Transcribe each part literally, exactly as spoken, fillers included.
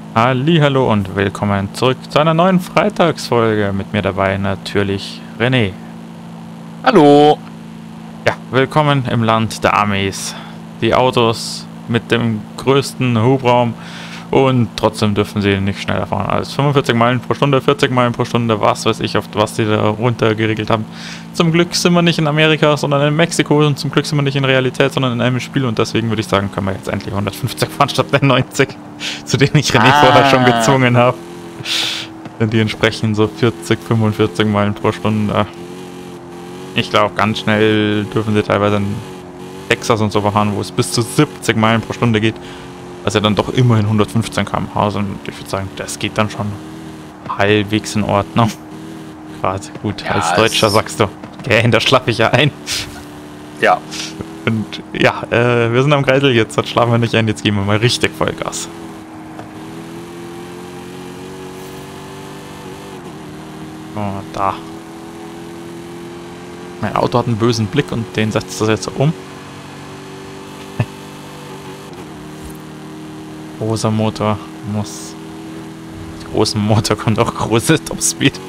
Hallihallo und willkommen zurück zu einer neuen Freitagsfolge. Mit mir dabei natürlich René. Hallo! Ja, willkommen im Land der Amis. Die Autos mit dem größten Hubraum und trotzdem dürfen sie nicht schneller fahren als fünfundvierzig Meilen pro Stunde, vierzig Meilen pro Stunde, was weiß ich, auf was die da runter geregelt haben. Zum Glück sind wir nicht in Amerika, sondern in Mexiko und zum Glück sind wir nicht in Realität, sondern in einem Spiel und deswegen würde ich sagen, können wir jetzt endlich hundertfünfzig fahren statt der neunzig, zu denen ich René Ah. vorher schon gezwungen habe. Denn die entsprechen so vierzig, fünfundvierzig Meilen pro Stunde. Ich glaube, ganz schnell dürfen sie teilweise in Texas und so fahren, wo es bis zu siebzig Meilen pro Stunde geht. Was ja dann doch immerhin hundertfünfzehn Kilometer pro Stunde sind. Ich würde sagen, das geht dann schon halbwegs in Ordnung. Gerade gut, Ja, als Deutscher sagst du, gähn, da schlafe ich ja ein. Ja. Und ja, äh, wir sind am Kreisel, jetzt das schlafen wir nicht ein, jetzt geben wir mal richtig Vollgas. Oh, da. Mein Auto hat einen bösen Blick und den setzt das jetzt um. Großer Motor muss. Mit großem Motor kommt auch große Topspeed.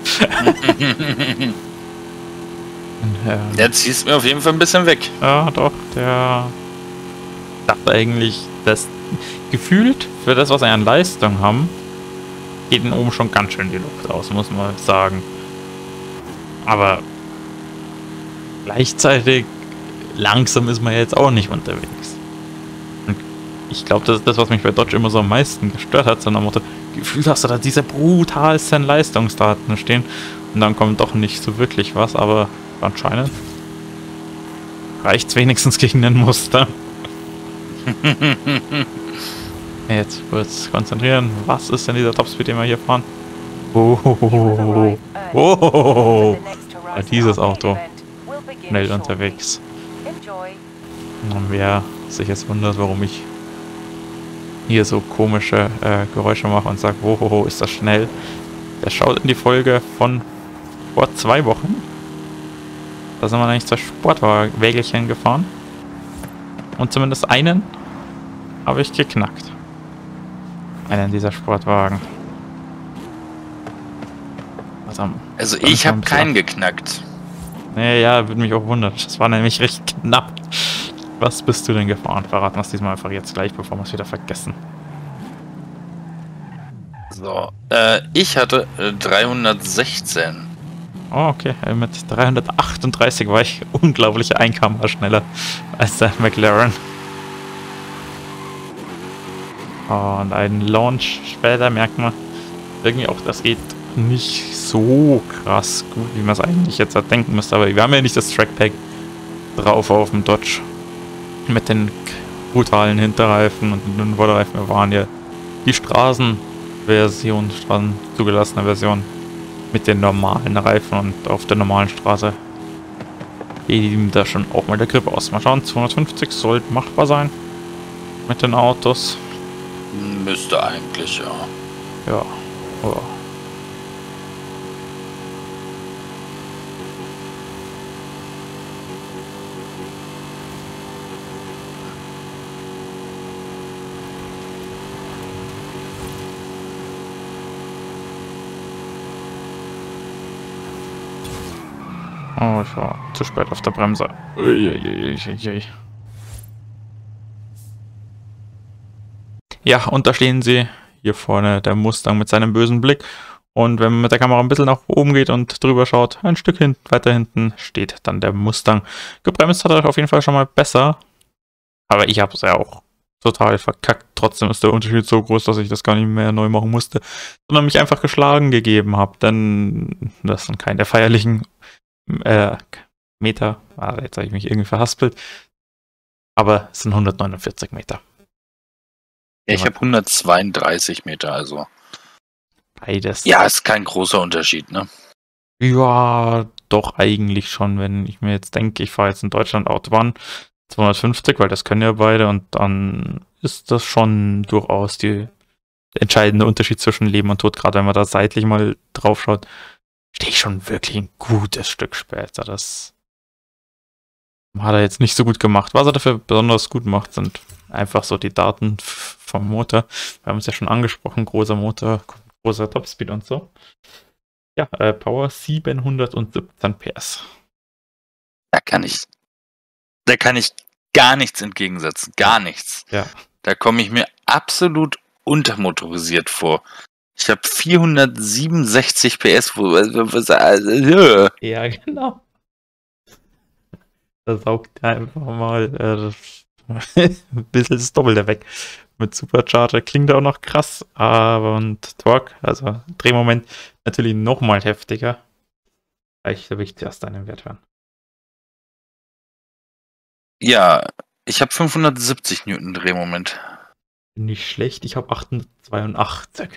Und, ähm, Der ziehst mir auf jeden Fall ein bisschen weg. ja, doch, der dachte eigentlich, dass gefühlt für das, was wir an Leistung haben, geht ihn oben schon ganz schön die Luft aus, muss man sagen. Aber gleichzeitig langsam ist man jetzt auch nicht unterwegs. Und ich glaube, das ist das, was mich bei Dodge immer so am meisten gestört hat, sondern Motto, gefühlt hast du da diese brutalsten Leistungsdaten stehen und dann kommt doch nicht so wirklich was, aber anscheinend reicht's wenigstens gegen den Muster. Jetzt kurz konzentrieren. Was ist denn dieser Topspeed, den wir hier fahren? Oh, oh, oh, oh, oh. Ja, dieses Auto schnell unterwegs. Und wer sich jetzt wundert, warum ich hier so komische äh, Geräusche mache und sage, oh, oh, oh, ist das schnell, der schaut in die Folge von vor zwei Wochen. Da sind wir nämlich zwei Sportwägelchen gefahren. Und zumindest einen habe ich geknackt. Einen dieser Sportwagen. Was am Also ich habe keinen geknackt. Nee, ja, würde mich auch wundern. Das war nämlich recht knapp. Was bist du denn gefahren? Verraten wir es diesmal einfach jetzt gleich, bevor wir es wieder vergessen. So, äh, ich hatte äh, dreihundertsechzehn. Oh, okay. Mit dreihundertachtunddreißig war ich unglaublich ein Kilometer pro Stunde schneller als der McLaren. Oh, und einen Launch später merkt man irgendwie auch, das geht nicht so krass gut, wie man es eigentlich jetzt denken müsste. Aber wir haben ja nicht das Trackpack drauf auf dem Dodge mit den brutalen Hinterreifen und den Vorderreifen. Wir waren ja die Straßenversion, Straßen zugelassene Version mit den normalen Reifen und auf der normalen Straße geht ihm da schon auch mal der Grip aus. Mal schauen, zweihundertfünfzig sollte machbar sein mit den Autos. Müsste eigentlich, ja. Ja, oh. Oh, ich war zu spät auf der Bremse. Uiuiuiui. Ja, und da stehen sie. Hier vorne der Mustang mit seinem bösen Blick. Und wenn man mit der Kamera ein bisschen nach oben geht und drüber schaut, ein Stück hinten, weiter hinten steht dann der Mustang. Gebremst hat er auf jeden Fall schon mal besser. Aber ich habe es ja auch total verkackt. Trotzdem ist der Unterschied so groß, dass ich das gar nicht mehr neu machen musste. Sondern mich einfach geschlagen gegeben habe. Denn das sind keine feierlichen Äh, Meter. Ah, jetzt habe ich mich irgendwie verhaspelt. Aber es sind hundertneunundvierzig Meter. Ja, ich habe hundertzweiunddreißig Meter, also. Beides. Ja, ist kein großer Unterschied, ne? Ja, doch eigentlich schon, wenn ich mir jetzt denke, ich fahre jetzt in Deutschland Autobahn zweihundertfünfzig, weil das können ja beide und dann ist das schon durchaus die entscheidende Unterschied zwischen Leben und Tod, gerade wenn man da seitlich mal drauf schaut. Stehe ich schon wirklich ein gutes Stück später. Das hat er jetzt nicht so gut gemacht. Was er dafür besonders gut macht, sind einfach so die Daten vom Motor. Wir haben es ja schon angesprochen, großer Motor, großer Topspeed und so. Ja, äh, Power siebenhundertsiebzehn P S. Da kann ich, da kann ich gar nichts entgegensetzen, gar nichts. Ja. Da komme ich mir absolut untermotorisiert vor. Ich habe vierhundertsiebenundsechzig P S. Wo, was, also, ja, genau. Da saugt er einfach mal äh, ein bisschen das Doppelte weg. Mit Supercharger klingt auch noch krass, aber und Torque, also Drehmoment, natürlich nochmal heftiger. Vielleicht will ich zuerst einen Wert hören. Ja, ich habe fünfhundertsiebzig Newton Drehmoment. Nicht schlecht, ich habe achthundertzweiundachtzig.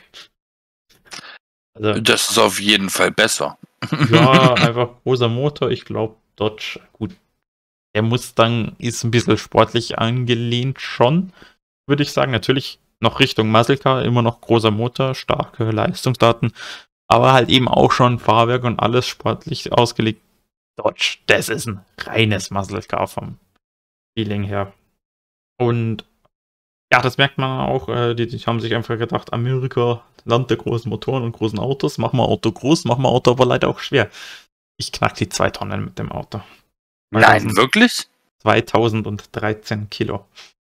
Also, das ist auf jeden Fall besser. Ja, einfach großer Motor. Ich glaube, Dodge, gut, der Mustang ist ein bisschen sportlich angelehnt schon, würde ich sagen. Natürlich noch Richtung Muscle Car, immer noch großer Motor, starke Leistungsdaten, aber halt eben auch schon Fahrwerk und alles sportlich ausgelegt. Dodge, das ist ein reines Muscle Car vom Feeling her. Und ja, das merkt man auch, äh, die, die haben sich einfach gedacht, Amerika, Land der großen Motoren und großen Autos, machen wir Auto groß, machen wir Auto aber leider auch schwer. Ich knack die zwei Tonnen mit dem Auto. Nein, wirklich? zweitausenddreizehn Kilo.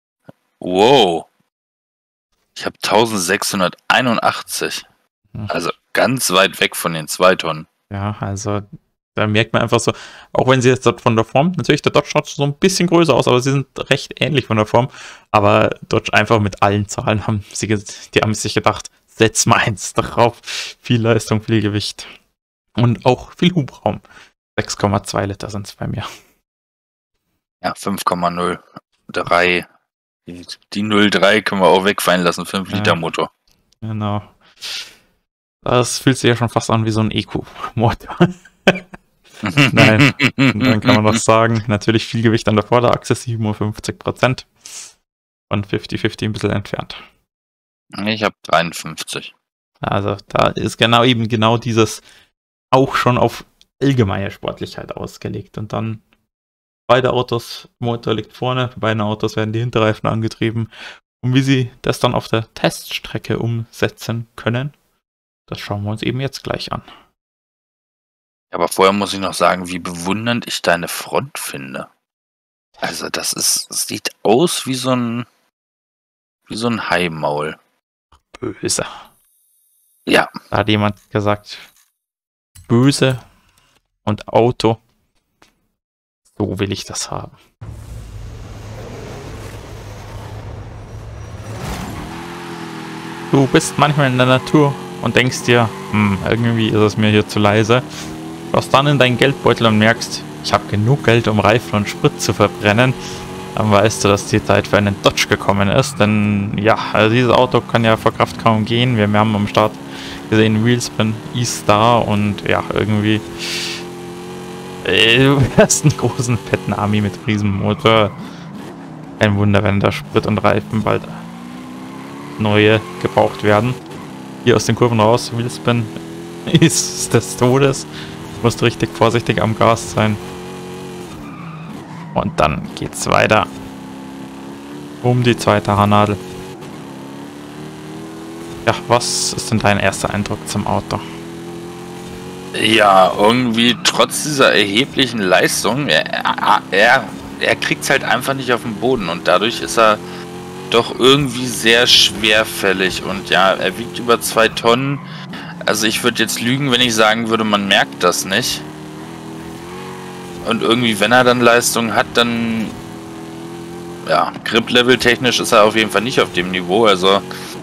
Wow. Ich habe eintausendsechshunderteinundachtzig. Hm. Also ganz weit weg von den zwei Tonnen. Ja, also da merkt man einfach so, auch wenn sie jetzt dort von der Form, natürlich der Dodge schaut so ein bisschen größer aus, aber sie sind recht ähnlich von der Form. Aber Dodge einfach mit allen Zahlen haben sie, die haben sich gedacht, setz mal eins drauf. Viel Leistung, viel Gewicht. Und auch viel Hubraum. sechs Komma zwei Liter sind es bei mir. Ja, fünf Komma null drei. Die null Komma drei können wir auch wegfallen lassen, fünf Liter Ja, Motor. Genau. Das fühlt sich ja schon fast an wie so ein E Q-Motor. Nein, und dann kann man noch sagen, natürlich viel Gewicht an der Vorderachse, siebenundfünfzig Prozent. Von fünfzig fünfzig ein bisschen entfernt. Ich habe dreiundfünfzig. Also da ist genau eben genau dieses auch schon auf allgemeine Sportlichkeit ausgelegt. Und dann beide Autos, Motor liegt vorne, bei beiden Autos werden die Hinterreifen angetrieben. Und wie sie das dann auf der Teststrecke umsetzen können, das schauen wir uns eben jetzt gleich an. Aber vorher muss ich noch sagen, wie bewundernd ich deine Front finde. Also das ist, das sieht aus wie so ein, wie so ein Haimaul. Böse. Ja. Da hat jemand gesagt, böse und Auto, so will ich das haben. Du bist manchmal in der Natur und denkst dir, hm, irgendwie ist es mir hier zu leise. Schaust dann in deinen Geldbeutel und merkst, ich habe genug Geld, um Reifen und Sprit zu verbrennen. Dann weißt du, dass die Zeit für einen Dodge gekommen ist. Denn ja, also dieses Auto kann ja vor Kraft kaum gehen. Wir haben am Start gesehen, Wheelspin ist da und ja, irgendwie äh, du hast einen großen, fetten Army mit Riesenmotor. Kein Wunder, wenn da Sprit und Reifen bald neue gebraucht werden. Hier aus den Kurven raus, Wheelspin ist des Todes. Du musst richtig vorsichtig am Gas sein. Und dann geht's weiter. Um die zweite Haarnadel. Ja, was ist denn dein erster Eindruck zum Auto? Ja, irgendwie trotz dieser erheblichen Leistung, er, er, er kriegt es halt einfach nicht auf den Boden und dadurch ist er doch irgendwie sehr schwerfällig und ja, er wiegt über zwei Tonnen. Also ich würde jetzt lügen, wenn ich sagen würde, man merkt das nicht. Und irgendwie, wenn er dann Leistung hat, dann ja, Grip-Level technisch ist er auf jeden Fall nicht auf dem Niveau. Also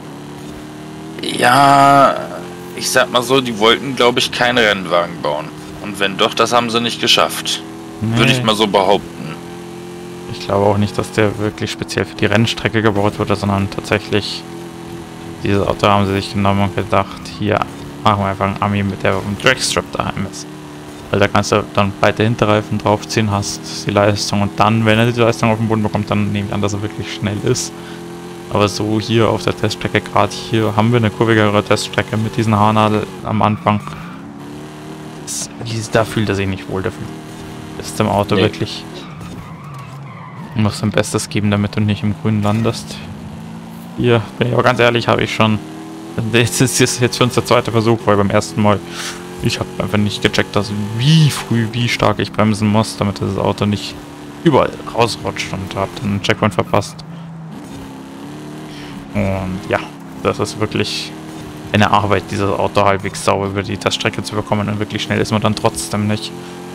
ja, ich sag mal so, die wollten, glaube ich, keinen Rennwagen bauen. Und wenn doch, das haben sie nicht geschafft. Nee. Würde ich mal so behaupten. Ich glaube auch nicht, dass der wirklich speziell für die Rennstrecke gebaut wurde, sondern tatsächlich dieses Auto haben sie sich genommen und gedacht, hier machen wir einfach einen Army, mit der auf dem Dragstrip daheim ist. Weil da kannst du dann breite Hinterreifen draufziehen, hast die Leistung und dann, wenn er die Leistung auf den Boden bekommt, dann nehme ich an, dass er wirklich schnell ist. Aber so hier auf der Teststrecke, gerade hier haben wir eine kurvigere Teststrecke mit diesen Haarnadel am Anfang. Das, da fühlt er sich nicht wohl dafür. Ist im Auto nee. wirklich Du musst dein Bestes geben, damit du nicht im Grün landest. Hier, bin ich aber ganz ehrlich, habe ich schon... Das ist jetzt für uns der zweite Versuch, weil beim ersten Mal... Ich habe einfach nicht gecheckt, dass wie früh, wie stark ich bremsen muss, damit das Auto nicht überall rausrutscht, und habe dann einen Checkpoint verpasst. Und ja, das ist wirklich eine Arbeit, dieses Auto halbwegs sauber über die Teststrecke zu bekommen, und wirklich schnell ist man dann trotzdem nicht.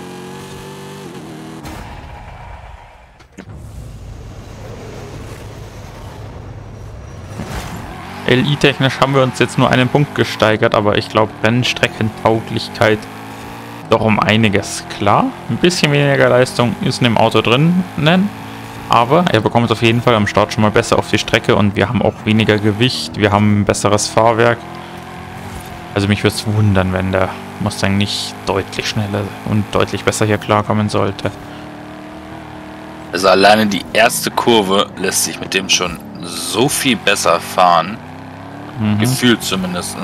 L I-technisch haben wir uns jetzt nur einen Punkt gesteigert, aber ich glaube, Rennstreckentauglichkeit doch um einiges. Klar, ein bisschen weniger Leistung ist in dem Auto drin, aber er bekommt es auf jeden Fall am Start schon mal besser auf die Strecke, und wir haben auch weniger Gewicht, wir haben ein besseres Fahrwerk. Also mich würde es wundern, wenn der Mustang nicht deutlich schneller und deutlich besser hier klarkommen sollte. Also alleine die erste Kurve lässt sich mit dem schon so viel besser fahren. Mhm. Gefühlt zumindest.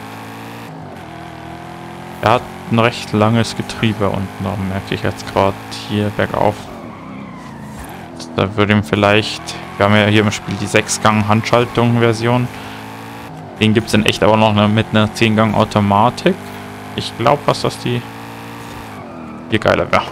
Er hat ein recht langes Getriebe unten, da merke ich jetzt gerade hier bergauf. Da würde ihm vielleicht, wir haben ja hier im Spiel die sechs Gang Handschaltung-Version. Den gibt es in echt aber noch eine, mit einer zehn Gang Automatik. Ich glaube, was das die hier geiler wäre.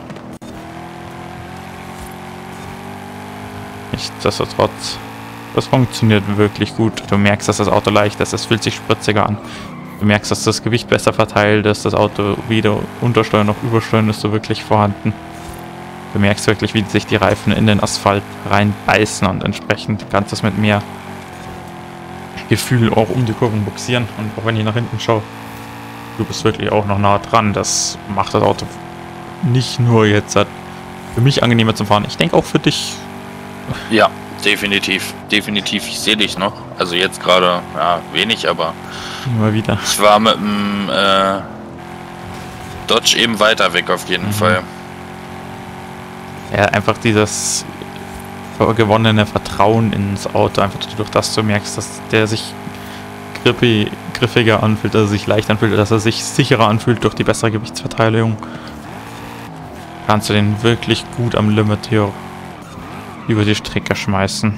Nichtsdestotrotz, das funktioniert wirklich gut. Du merkst, dass das Auto leicht ist, es fühlt sich spritziger an. Du merkst, dass das Gewicht besser verteilt ist, das Auto weder Untersteuern noch Übersteuern ist so wirklich vorhanden. Du merkst wirklich, wie sich die Reifen in den Asphalt reinbeißen, und entsprechend kannst du es mit mehr Gefühl auch um die Kurven buxieren. Und auch wenn ich nach hinten schaue, du bist wirklich auch noch nah dran. Das macht das Auto nicht nur jetzt für mich angenehmer zum Fahren, ich denke auch für dich. Ja, definitiv. Definitiv. Ich sehe dich noch. Also jetzt gerade, ja, wenig, aber immer wieder. Ich war mit dem äh, Dodge eben weiter weg auf jeden mhm. Fall. Ja, einfach dieses gewonnene Vertrauen ins Auto, einfach durch das du merkst, dass der sich grippi, griffiger anfühlt, dass er sich leicht anfühlt, dass er sich sicherer anfühlt durch die bessere Gewichtsverteilung. Kannst du den wirklich gut am Limit hier über die Strecke schmeißen.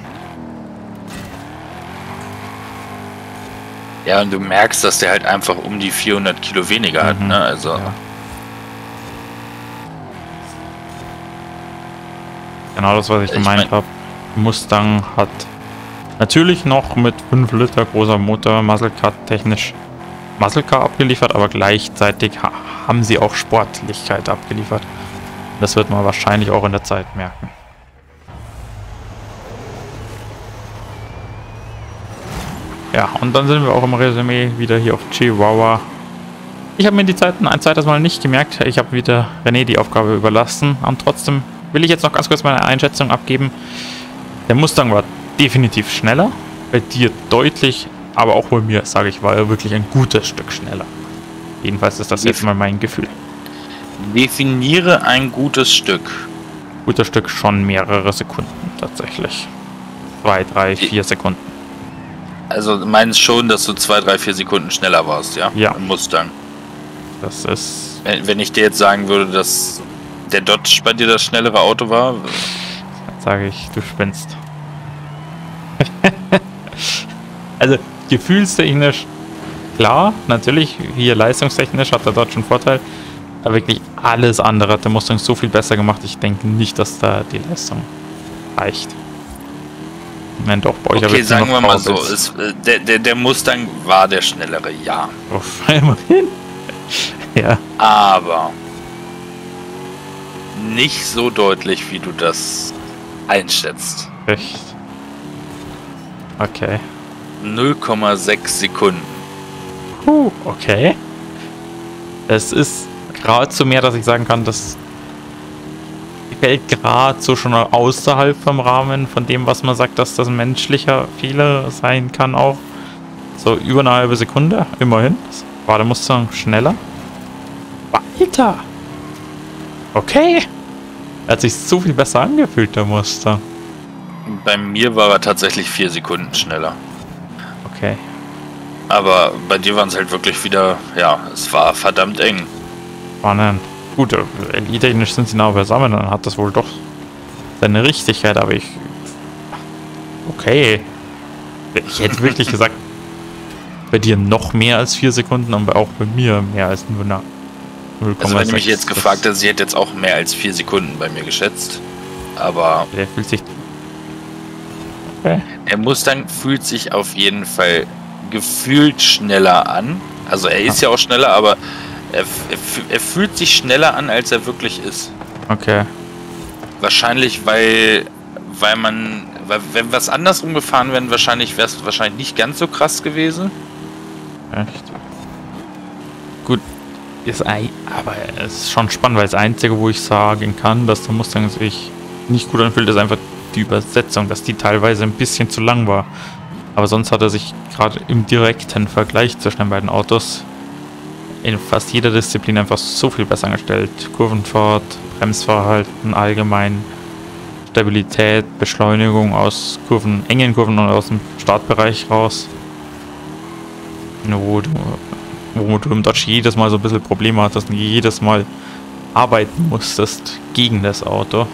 Ja, und du merkst, dass der halt einfach um die vierhundert Kilo weniger mhm. hat, ne? Also. Ja. Genau das, was ich, ich gemeint habe. Mustang hat natürlich noch mit fünf Liter großer Motor Muscle Car technisch Muscle Car abgeliefert, aber gleichzeitig ha haben sie auch Sportlichkeit abgeliefert. Das wird man wahrscheinlich auch in der Zeit merken. Ja, und dann sind wir auch im Resümee wieder hier auf Chihuahua. Ich habe mir die Zeiten ein zweites Mal nicht gemerkt. Ich habe wieder René die Aufgabe überlassen. Und trotzdem will ich jetzt noch ganz kurz meine Einschätzung abgeben. Der Mustang war definitiv schneller. Bei dir deutlich, aber auch bei mir, sage ich, war er wirklich ein gutes Stück schneller. Jedenfalls ist das jetzt mal mein Gefühl. Definiere ein gutes Stück. Gutes Stück schon mehrere Sekunden tatsächlich. Zwei, drei, vier Sekunden. Also du meinst schon, dass du zwei, drei, vier Sekunden schneller warst, ja? Ja. Im Mustang. Das ist... Wenn, wenn ich dir jetzt sagen würde, dass der Dodge bei dir das schnellere Auto war... Dann sage ich, du spinnst. Also, gefühlstechnisch, klar, natürlich, hier leistungstechnisch hat der Dodge einen Vorteil, aber wirklich alles andere hat der Mustang so viel besser gemacht, ich denke nicht, dass da die Leistung reicht. Nein, doch, bei euch okay, sagen wir mal so, ist, der, der, der Mustang war der schnellere, ja. Uff, immerhin. Ja. Aber nicht so deutlich, wie du das einschätzt. Echt? Okay. null Komma sechs Sekunden. Puh, okay. Es ist gerade so mehr, dass ich sagen kann, das fällt gerade so schon außerhalb vom Rahmen von dem, was man sagt, dass das ein menschlicher Fehler sein kann auch. So über eine halbe Sekunde, immerhin. War der Mustang schneller? Alter! Okay! Er hat sich so viel besser angefühlt, der Mustang. Bei mir war er tatsächlich vier Sekunden schneller. Okay. Aber bei dir waren es halt wirklich wieder, ja, es war verdammt eng. Spannend. Gut, L I-technisch sind sie nah beisammen, dann hat das wohl doch seine Richtigkeit, aber ich... Okay. Ich hätte wirklich gesagt, bei dir noch mehr als vier Sekunden, aber auch bei mir mehr als nur nach null Komma sechs. Also wenn du mich jetzt gefragt hättest, sie hätte jetzt auch mehr als vier Sekunden bei mir geschätzt. Aber... Der fühlt sich... Okay. Der Mustang fühlt sich auf jeden Fall gefühlt schneller an. Also er ist ja, ja auch schneller, aber er, er, er fühlt sich schneller an, als er wirklich ist. Okay. Wahrscheinlich, weil, weil man, weil, wenn was andersrum gefahren wäre, wahrscheinlich wäre es wahrscheinlich nicht ganz so krass gewesen. Echt? Gut, ist ein, aber es ist schon spannend, weil das Einzige, wo ich sagen kann, dass der Mustang sich nicht gut anfühlt, ist einfach die Übersetzung, dass die teilweise ein bisschen zu lang war. Aber sonst hat er sich gerade im direkten Vergleich zwischen den beiden Autos in fast jeder Disziplin einfach so viel besser angestellt. Kurvenfahrt, Bremsverhalten, allgemein Stabilität, Beschleunigung aus Kurven, engen Kurven und aus dem Startbereich raus. Wo du, wo du im Dodge jedes Mal so ein bisschen Probleme hattest und jedes Mal arbeiten musstest gegen das Auto.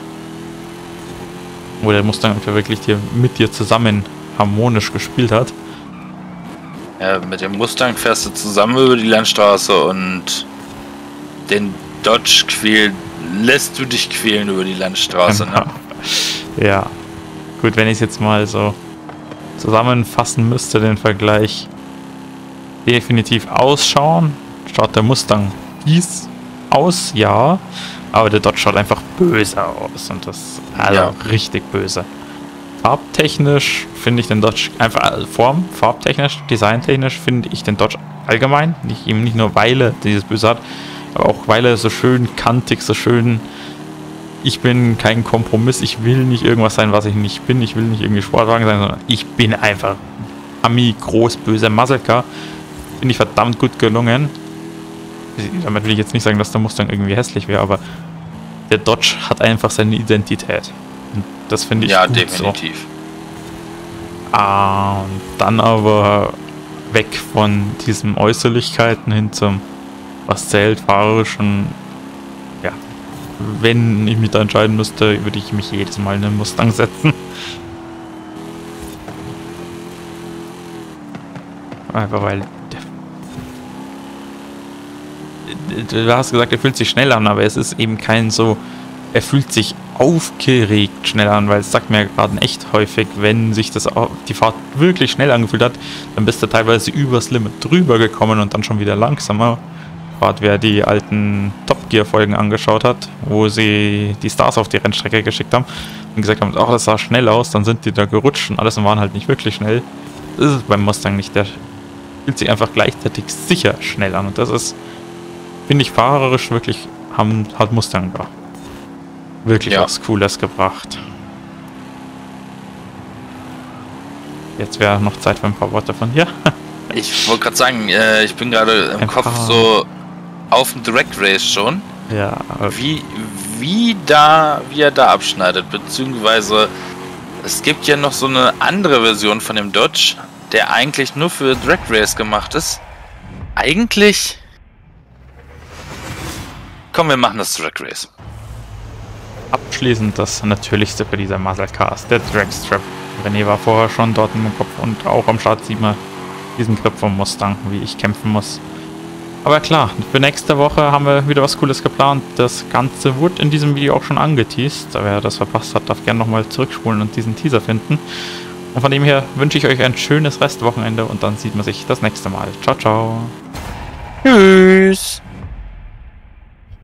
Wo der Mustang einfach wirklich dir, mit dir zusammen harmonisch gespielt hat. Ja, mit dem Mustang fährst du zusammen über die Landstraße und den Dodge quält, lässt du dich quälen über die Landstraße, genau. Ne? Ja. Gut, wenn ich es jetzt mal so zusammenfassen müsste, den Vergleich. Definitiv ausschauen. Schaut der Mustang fies aus, ja. Aber der Dodge schaut einfach böse aus. Und das also ja. richtig böse. Farbtechnisch finde ich den Dodge einfach, also Form, farbtechnisch, designtechnisch finde ich den Dodge allgemein, nicht, eben nicht nur weil er dieses Böse hat, aber auch weil er so schön kantig, so schön, ich bin kein Kompromiss, ich will nicht irgendwas sein, was ich nicht bin, ich will nicht irgendwie Sportwagen sein, sondern ich bin einfach Ami, groß, böse Muscle-Car. Finde ich verdammt gut gelungen. Damit will ich jetzt nicht sagen, dass der Mustang irgendwie hässlich wäre, aber der Dodge hat einfach seine Identität. Und das finde ich ja, gut definitiv. So. Ah, und dann aber weg von diesen Äußerlichkeiten hin zum, was zählt, fahrerischen. Ja, wenn ich mich da entscheiden müsste, würde ich mich jedes Mal in den Mustang setzen. Einfach weil du hast gesagt, er fühlt sich schnell an, aber es ist eben kein so, er fühlt sich aufgeregt schnell an, weil es sagt mir gerade echt häufig, wenn sich das die Fahrt wirklich schnell angefühlt hat, dann bist du teilweise übers Limit drüber gekommen und dann schon wieder langsamer. Gerade wer die alten Top Gear Folgen angeschaut hat, wo sie die Stars auf die Rennstrecke geschickt haben und gesagt haben, ach, das sah schnell aus, dann sind die da gerutscht und alles und waren halt nicht wirklich schnell. Das ist es beim Mustang nicht, der fühlt sich einfach gleichzeitig sicher schnell an und das ist, finde ich, fahrerisch wirklich haben, hat Mustang da wirklich ja. was Cooles gebracht. Jetzt wäre noch Zeit für ein paar Worte von dir. Ich wollte gerade sagen, äh, ich bin gerade im ein Kopf paar. so auf dem Direct Race schon. Ja. Wie, wie, da, wie er da abschneidet, beziehungsweise es gibt ja noch so eine andere Version von dem Dodge, der eigentlich nur für Direct Race gemacht ist. Eigentlich... Komm, wir machen das Drag Race. Abschließend das Natürlichste für dieser Muscle Cars, der Drag Strap. René war vorher schon dort im Kopf und auch am Start sieht man diesen Grip vom Mustang, wie ich kämpfen muss. Aber klar, für nächste Woche haben wir wieder was Cooles geplant. Das Ganze wurde in diesem Video auch schon angeteased. Wer das verpasst hat, darf gerne nochmal zurückspulen und diesen Teaser finden. Und von dem her wünsche ich euch ein schönes Restwochenende und dann sieht man sich das nächste Mal. Ciao, ciao. Tschüss.